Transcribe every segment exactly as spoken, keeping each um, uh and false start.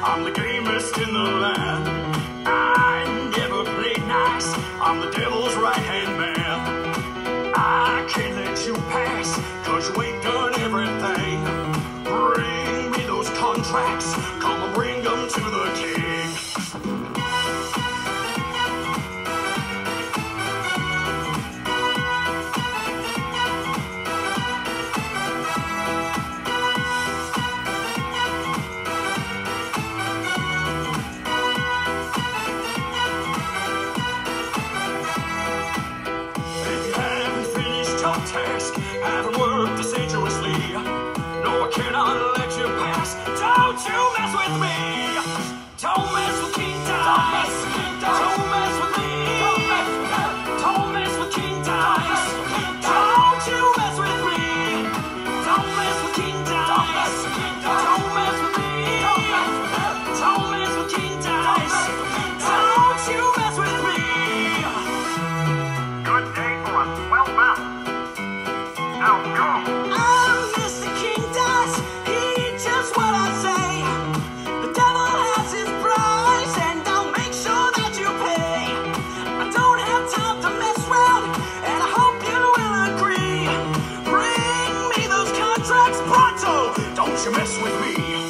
I'm the gamest in the land. I never play nice. I'm the devil's right-hand man. I can't let you pass, cause you ain't done everything. Bring me those contracts, come and bring them to the king. Task, haven't worked assiduously. No, I cannot let you pass. Don't you mess with me. Don't mess with King Dice. Don't mess with me. Don't mess with King Dice. Don't you mess with me. Don't mess with King Dice. Don't mess with me. Don't mess with King Dice. Don't you mess with me. Good day for a twelve mouth. Now go! I'm Mister King Dice, heed just what I say. The devil has his price, and I'll make sure that you pay. I don't have time to mess around, and I hope you will agree. Bring me those contracts pronto, don't you mess with me.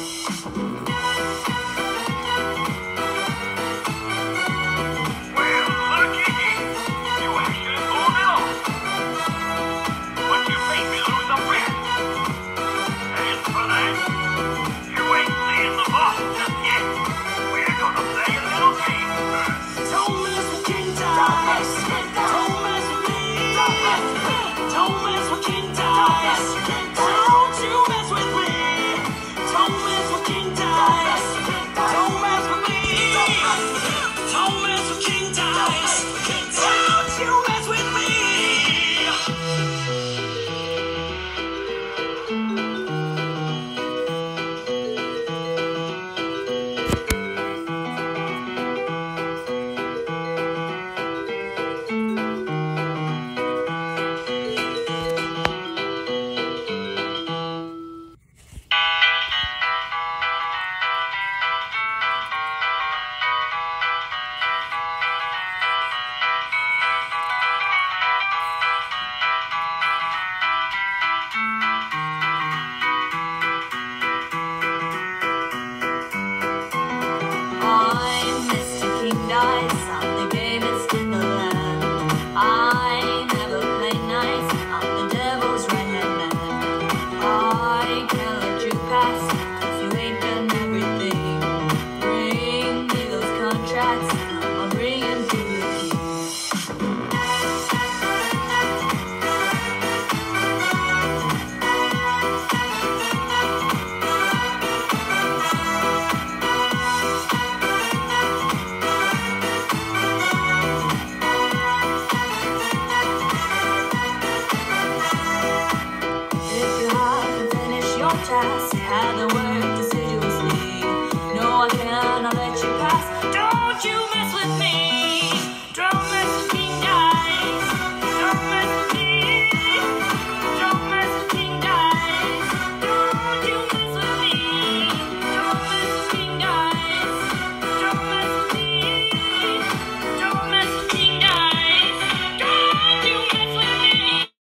Task, had the